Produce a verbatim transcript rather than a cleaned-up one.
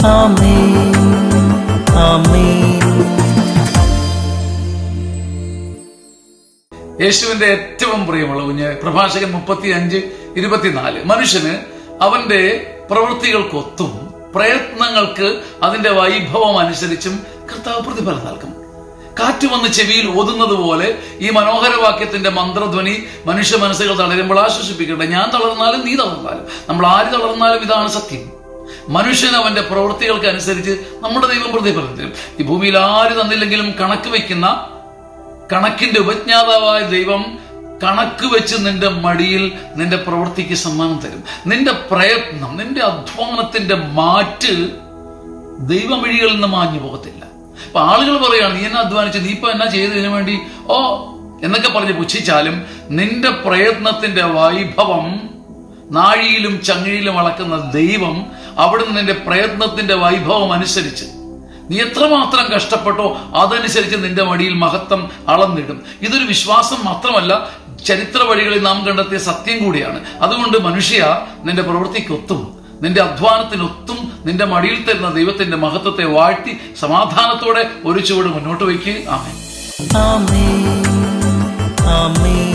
ആമേൻ ആമേൻ. യേശുവിന്റെ ഏറ്റവും പ്രിയമുള്ള കുഞ്ഞ് പ്രഭാഷകൻ മുപ്പത്തി അഞ്ച് ഇരുപത്തിനാല്. മനുഷ്യന് അവന്റെ പ്രവൃത്തികൾക്കൊത്തും പ്രയത്നങ്ങൾക്ക് അതിന്റെ വൈഭവം അനുസരിച്ചും കർത്താവ് പ്രതിഫലം നൽകും. കാറ്റ് വന്ന് ചെവിയിൽ ഓതുന്നത് പോലെ ഈ മനോഹര വാക്യത്തിന്റെ മന്ത്രധ്വനി മനുഷ്യ മനസ്സുകൾ തളരുമ്പോൾ ആശ്വസിപ്പിക്കട്ടെ. ഞാൻ തളർന്നാലും നീ തളർന്നാലും നമ്മൾ ആര് തളർന്നാലും ഇതാണ് സത്യം. മനുഷ്യൻ അവന്റെ പ്രവൃത്തികൾക്ക് അനുസരിച്ച് നമ്മുടെ ദൈവം പ്രതിഫലം തരും. ഈ ഭൂമിയിൽ ആര് തന്നില്ലെങ്കിലും കണക്ക് വെക്കുന്ന കണക്കിന്റെ ഉപജ്ഞാതാവായ ദൈവം കണക്ക് വെച്ച് നിന്റെ മടിയിൽ നിന്റെ പ്രവൃത്തിക്ക് സമ്മാനം തരും. നിന്റെ പ്രയത്നം, നിന്റെ അധ്വാനത്തിന്റെ മാറ്റ് ദൈവമിഴികളിൽ നിന്ന് മാഞ്ഞു പോകത്തില്ല. അപ്പൊ ആളുകൾ പറയാണ്, നീ എന്നെ അധ്വാനിച്ച്, നീ ഇപ്പൊ എന്നാ ചെയ്തതിനു വേണ്ടി ഓ എന്നൊക്കെ പറഞ്ഞ് പുച്ഛിച്ചാലും നിന്റെ പ്രയത്നത്തിന്റെ വൈഭവം നാഴിയിലും ചങ്ങിയിലും അളക്കുന്ന ദൈവം അവിടുന്ന് നിന്റെ പ്രയത്നത്തിന്റെ വൈഭവം അനുസരിച്ച് നീ എത്രമാത്രം കഷ്ടപ്പെട്ടോ അതനുസരിച്ച് നിന്റെ മടിയിൽ മഹത്വം അളന്നിടും. ഇതൊരു വിശ്വാസം മാത്രമല്ല, ചരിത്ര വഴികളിൽ നാം കണ്ടെത്തിയ സത്യം കൂടിയാണ്. അതുകൊണ്ട് മനുഷ്യ, നിന്റെ പ്രവൃത്തിക്കൊത്തും നിന്റെ അധ്വാനത്തിനൊത്തും നിന്റെ മടിയിൽ തരുന്ന ദൈവത്തിന്റെ മഹത്വത്തെ വാഴ്ത്തി സമാധാനത്തോടെ ഒരു ചുവട് മുന്നോട്ട് വയ്ക്കുക. ആമേൻ ആമേൻ ആമേൻ.